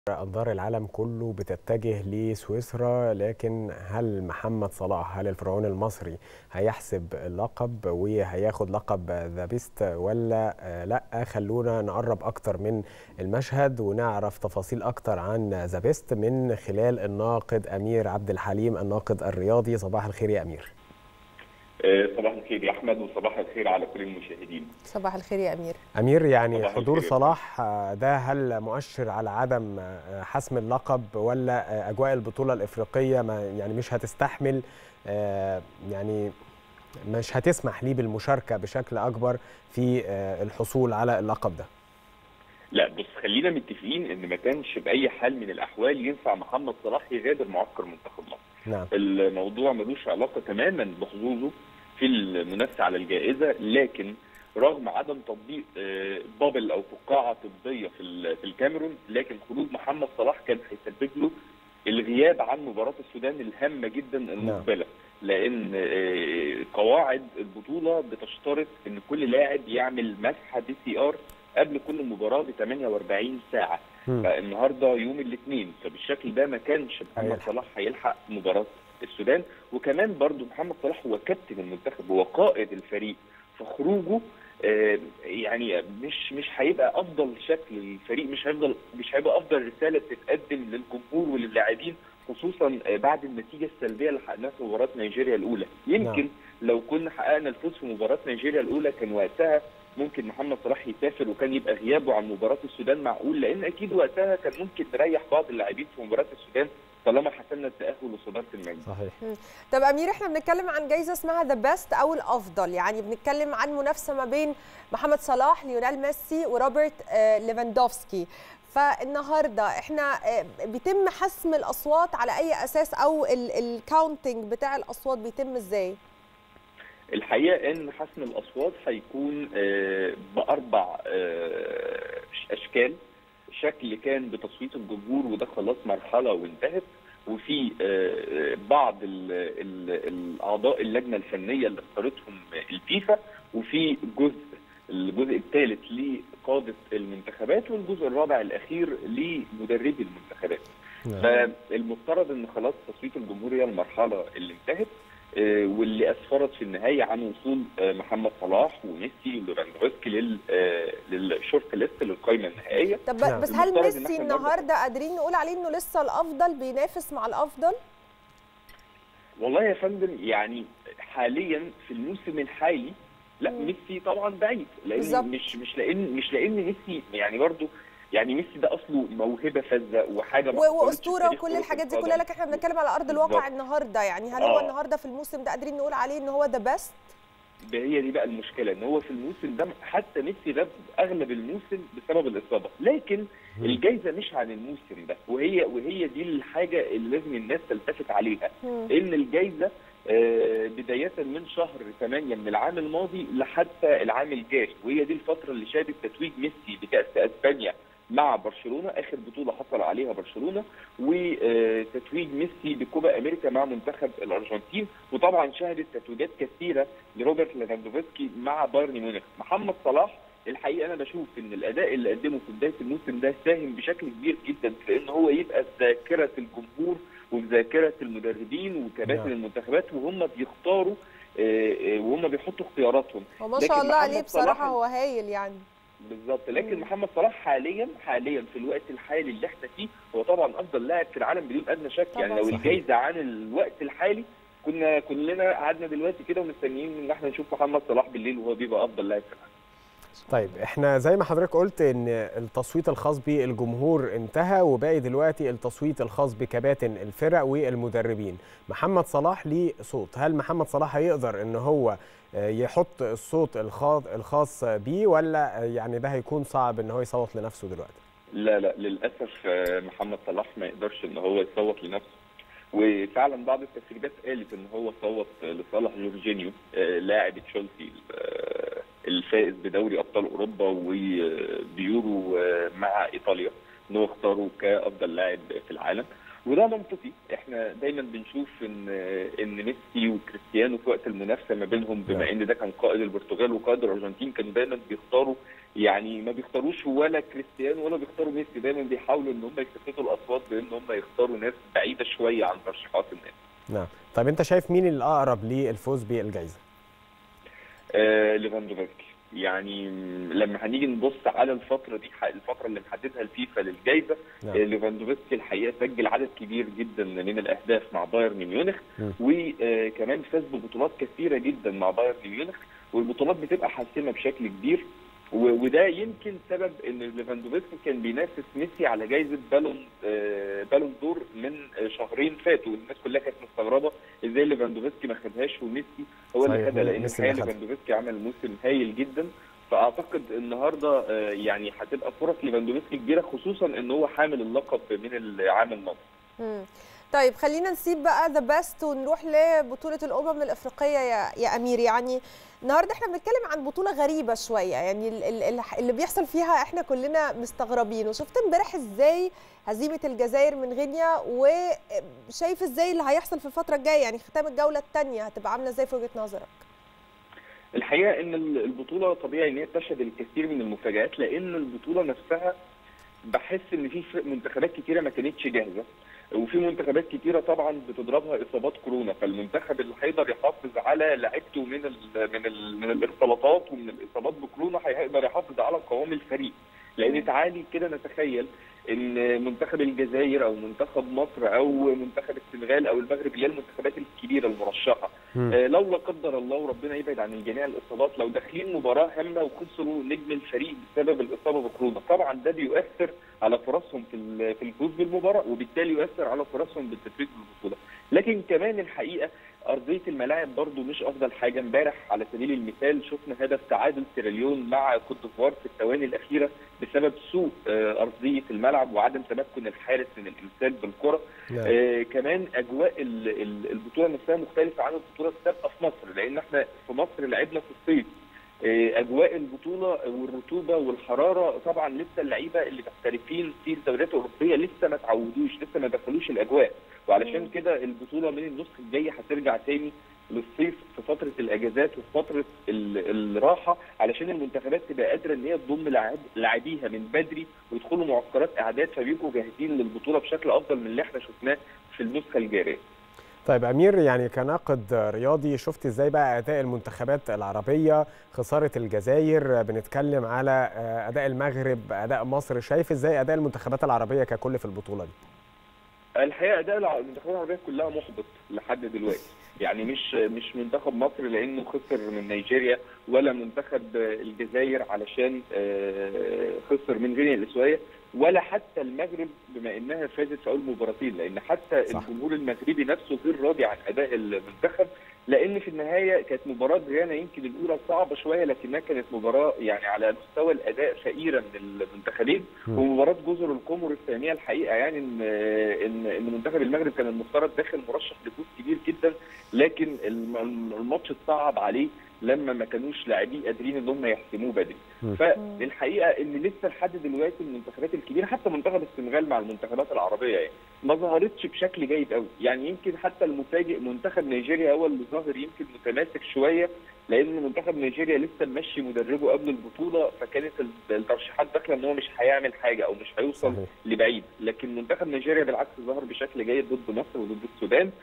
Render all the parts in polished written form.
أنظار العالم كله بتتجه لسويسرا، لكن هل محمد صلاح، هل الفرعون المصري هيحسب اللقب وهياخد لقب ذا بيست ولا لا؟ خلونا نقرب أكتر من المشهد ونعرف تفاصيل أكتر عن ذا بيست من خلال الناقد أمير عبد الحليم، الناقد الرياضي. صباح الخير يا أمير. صباح الخير يا أحمد، وصباح الخير على كل المشاهدين. صباح الخير يا أمير. أمير، يعني حضور صلاح ده هل مؤشر على عدم حسم اللقب ولا أجواء البطولة الإفريقية يعني مش هتستحمل، يعني مش هتسمح ليه بالمشاركة بشكل أكبر في الحصول على اللقب ده؟ لا بص، خلينا متفقين ان ما كانش باي حال من الاحوال ينفع محمد صلاح يغادر معسكر منتخب مصر. نعم. الموضوع ملوش علاقه تماما بحظوظه في المنافسه على الجائزه، لكن رغم عدم تطبيق بابل او فقاعه طبيه في الكاميرون، لكن خروج محمد صلاح كان هيسبب له الغياب عن مباراه السودان الهامه جدا المقبله. لان قواعد البطوله بتشترط ان كل لاعب يعمل مسحه PCR قبل كل مباراه ب 48 ساعه. فالنهارده يوم الاثنين، فبالشكل ده ما كانش محمد صلاح هيلحق مباراه السودان. وكمان برضو محمد صلاح هو كابتن المنتخب، هو قائد الفريق، فخروجه يعني مش هيبقى افضل شكل للفريق، مش هيبقى افضل رساله تتقدم للجمهور وللاعبين، خصوصا بعد النتيجه السلبيه اللي حققناها في مباراه نيجيريا الاولى. يمكن لو كنا حققنا الفوز في مباراه نيجيريا الاولى كان وقتها ممكن محمد صلاح يسافر، وكان يبقى غيابه عن مباراه السودان معقول، لان اكيد وقتها كان ممكن نريح بعض اللاعبين في مباراه السودان طالما حسمنا التاهل وصداره المجد. صحيح. طب امير، احنا بنتكلم عن جايزه اسمها ذا بيست او الافضل، يعني بنتكلم عن منافسه ما بين محمد صلاح، ليونيل ميسي، وروبرت ليفاندوفسكي. فالنهارده احنا بيتم حسم الاصوات على اي اساس، او الكاونتنج بتاع الاصوات بيتم ازاي؟ الحقيقه ان حسم الاصوات هيكون باربع اشكال. شكل كان بتصويت الجمهور وده خلاص مرحله وانتهت، وفي بعض الاعضاء اللجنه الفنيه اللي اختارتهم الفيفا، وفي الجزء الثالث لقاده المنتخبات، والجزء الرابع الاخير لمدربي المنتخبات. فالمفترض ان خلاص تصويت الجمهور هي المرحله اللي انتهت، واللي اسفرت في النهايه عن وصول محمد صلاح وميسي وليفاندوفسكي للشورت ليست للقائمه النهائيه. طب بس هل ميسي النهارده قادرين نقول عليه انه لسه الافضل بينافس مع الافضل؟ والله يا فندم، يعني حاليا في الموسم الحالي لا، ميسي طبعا بعيد، لان مش لان ميسي يعني برضه، يعني ميسي ده اصله موهبه فذه وحاجه واسطوره وكل الحاجات دي كلها، لكن احنا بنتكلم على ارض الواقع النهارده. يعني هل هو النهارده في الموسم ده قادرين نقول عليه ان هو ذا بيست؟ هي دي بقى المشكله، ان هو في الموسم ده حتى ميسي غاب اغلب الموسم بسبب الاصابه، لكن الجائزه مش عن الموسم ده، وهي دي الحاجه اللي لازم الناس تلتفت عليها. ان الجائزه بدايه من شهر 8 من العام الماضي لحتى العام الجاري، وهي دي الفتره اللي شهدت تتويج ميسي بكاس اسبانيا مع برشلونه، اخر بطوله حصل عليها برشلونه، وتتويج ميسي بكوبا امريكا مع منتخب الارجنتين، وطبعا شهدت تتويجات كثيره لروبرت ليفاندوفسكي مع بايرن ميونخ. محمد صلاح الحقيقه انا بشوف ان الاداء اللي قدمه في بدايه الموسم ده ساهم بشكل كبير جدا في ان هو يبقى في ذاكره الجمهور وفي ذاكره المدربين وكباتن المنتخبات وهم بيختاروا وهم بيحطوا اختياراتهم. وما شاء الله عليه بصراحه، هو هايل يعني. بالظبط. لكن محمد صلاح حاليا في الوقت الحالي اللي احنا فيه هو طبعا افضل لاعب في العالم بدون ادنى شك. يعني لو الجايزه عن الوقت الحالي كنا كلنا قعدنا دلوقتي كده ومستنيين ان احنا نشوف محمد صلاح بالليل وهو بيبقى افضل لاعب في العالم. طيب، احنا زي ما حضرتك قلت ان التصويت الخاص بالجمهور انتهى، وباقي دلوقتي التصويت الخاص بكباتن الفرق والمدربين. محمد صلاح ليه صوت، هل محمد صلاح هيقدر ان هو يحط الصوت الخاص بيه، ولا يعني ده هيكون صعب ان هو يصوت لنفسه دلوقتي؟ لا للاسف محمد صلاح ما يقدرش ان هو يصوت لنفسه، وفعلا بعض التسريبات قالت ان هو صوت لصالح جورجينيو لاعب تشيلسي الفائز بدوري ابطال اوروبا وبيورو مع ايطاليا، ان هو اختاره كافضل لاعب في العالم، وده منطقي. احنا دايما بنشوف ان ميسي وكريستيانو في وقت المنافسه ما بينهم، بما ان ده كان قائد البرتغال وقائد الارجنتين، كانوا دايما بيختاروا يعني ما بيختاروش ولا كريستيانو ولا بيختاروا ميسي، دايما بيحاولوا ان هم يكتفتوا الاصوات بان هم يختاروا ناس بعيده شويه عن ترشيحات الناس. نعم. طيب انت شايف مين الاقرب للفوز بالجائزه؟ ليفاندوفسكي. يعني لما هنيجي نبص على الفتره دي، الفتره اللي محددها الفيفا للجائزه، ليفاندوفسكي الحقيقه سجل عدد كبير جدا من الاهداف مع بايرن ميونخ، وكمان فاز ببطولات كثيره جدا مع بايرن ميونخ، والبطولات بتبقى حاسمه بشكل كبير. وده يمكن سبب ان ليفاندوفسكي كان بينافس ميسي على جائزه بالون دور من شهرين فاتوا. الناس كلها كانت مستغربه ازاي ليفاندوفسكي ما خدهاش وميسي هو اللي خدها، لان الحقيقه ليفاندوفسكي عمل موسم هايل جدا. فاعتقد النهارده يعني هتبقى فرص ليفاندوفسكي كبيره، خصوصا ان هو حامل اللقب من العام الماضي. طيب خلينا نسيب بقى ذا بيست ونروح لبطوله الامم الافريقيه يا امير. يعني النهارده احنا بنتكلم عن بطوله غريبه شويه، يعني اللي بيحصل فيها احنا كلنا مستغربين. وشفت امبارح ازاي هزيمه الجزائر من غينيا، وشايف ازاي اللي هيحصل في الفتره الجايه، يعني ختام الجوله الثانيه هتبقى عامله ازاي في وجهه نظرك؟ الحقيقه ان البطوله طبيعي ان هي تشهد الكثير من المفاجآت، لان البطوله نفسها بحس ان في منتخبات كتيره ما كانتش جاهزه، وفي منتخبات كتيره طبعا بتضربها اصابات كورونا، فالمنتخب اللي هيقدر يحافظ على لعيبته من الاختلاطات ومن الاصابات بكورونا هيقدر يحافظ على قوام الفريق. لان تعالي كده نتخيل ان منتخب الجزائر او منتخب مصر او منتخب السنغال او المغرب، اللي هي المنتخبات الكبيره المرشحه، لو لا قدر الله وربنا يبعد عن الجميع الاصابات، لو داخلين مباراه هامه وخسروا نجم الفريق بسبب الاصابه بكورونا، طبعا ده بيؤثر على فرصهم في الفوز بالمباراه، وبالتالي يؤثر على فرصهم بالتتويج بالبطوله. لكن كمان الحقيقه ارضيه الملاعب برضو مش افضل حاجه. امبارح على سبيل المثال شفنا هدف تعادل سيراليون مع كوت ديفوار في الثواني الاخيره بسبب سوء ارضيه الملعب وعدم تمكن الحارس من الامساك بالكره. كمان اجواء البطوله نفسها مختلفه عن البطوله السابقه في مصر، لان احنا في مصر لعبنا في الصيف. اجواء البطوله والرطوبه والحراره طبعا لسه اللعيبه اللي محترفين في الدوريات الاوروبيه لسه ما تعودوش، لسه ما دخلوش الاجواء، وعلشان كده البطوله من النسخه الجايه هترجع تاني للصيف في فتره الاجازات وفي فتره الراحه، علشان المنتخبات تبقى قادره ان هي تضم لاعبيها من بدري ويدخلوا معسكرات اعداد، فبيبقوا جاهزين للبطوله بشكل افضل من اللي احنا شفناه في النسخه الجاريه. طيب أمير، يعني كناقد رياضي شفت ازاي بقى اداء المنتخبات العربيه؟ خساره الجزائر، بنتكلم على اداء المغرب، اداء مصر، شايف ازاي اداء المنتخبات العربيه ككل في البطوله دي؟ الحقيقه اداء المنتخبات العربيه كلها محبط لحد دلوقتي، يعني مش منتخب مصر لانه خسر من نيجيريا، ولا منتخب الجزائر علشان خسر من غينيا الاسيويه، ولا حتى المغرب بما انها فازت في اول مباراتين، لان حتى الجمهور المغربي نفسه غير راضي عن اداء المنتخب، لان في النهايه كانت مباراه غانا يمكن الاولى صعبه شويه، لكنها كانت مباراه يعني على مستوى الاداء فقيره من المنتخبين. ومباراه جزر القمر الثانيه الحقيقه يعني ان منتخب المغرب كان المفترض داخل مرشح لفوز كبير جدا، لكن الماتش اتصعب عليه لما ما كانوش لاعبين قادرين ان هم يحسموه بدري. فالحقيقه ان لسه لحد دلوقتي المنتخبات الكبيره، حتى منتخب السنغال مع المنتخبات العربيه يعني ما ظهرتش بشكل جيد قوي، يعني يمكن حتى المفاجئ منتخب نيجيريا هو اللي ظاهر يمكن متماسك شويه، لان منتخب نيجيريا لسه ماشي مدربه قبل البطوله، فكانت الترشيحات داخله ان هو مش هيعمل حاجه او مش هيوصل لبعيد، لكن منتخب نيجيريا بالعكس ظهر بشكل جيد ضد مصر وضد السودان.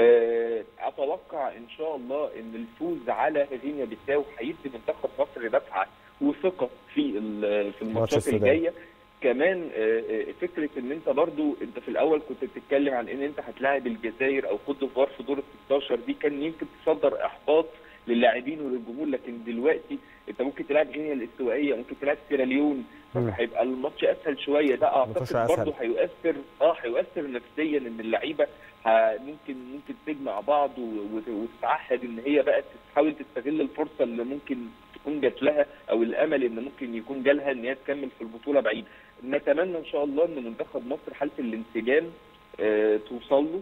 اتوقع ان شاء الله ان الفوز على غينيا بيساو هيدي منتخب مصر دفعه وثقه في الماتشات الجايه. كمان فكره ان انت برضو انت في الاول كنت بتتكلم عن ان انت هتلاعب الجزائر او كوت ديفوار في دور ال 16، دي كان يمكن تصدر احباط للاعبين وللجمهور، لكن دلوقتي انت ممكن تلعب غينيا الاستوائيه، ممكن تلعب سيراليون، فهيبقى الماتش اسهل شويه. ده اعتقد برضه هيؤثر نفسيا ان اللعيبه ممكن تجمع بعض وتتعهد ان هي بقى تحاول تستغل الفرصه اللي ممكن تكون جات لها او الامل ان ممكن يكون جالها ان هي تكمل في البطوله بعيد. نتمنى ان شاء الله ان منتخب مصر حاله الانسجام توصل له،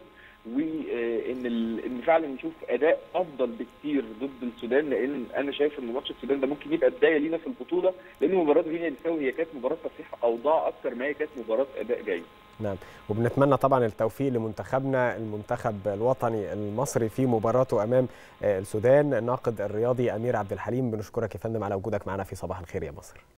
وان فعلا نشوف اداء افضل بكتير ضد السودان، لان انا شايف ان ماتش السودان ده ممكن يبقى بدايه لينا في البطوله، لان مباراه غينيا بيساو هي كانت مباراه تصحيح اوضاع اكثر ما هي كانت مباراه اداء جيد. نعم، وبنتمنى طبعا التوفيق لمنتخبنا المنتخب الوطني المصري في مباراته امام السودان. الناقد الرياضي امير عبد الحليم، بنشكرك يا فندم على وجودك معنا في صباح الخير يا مصر.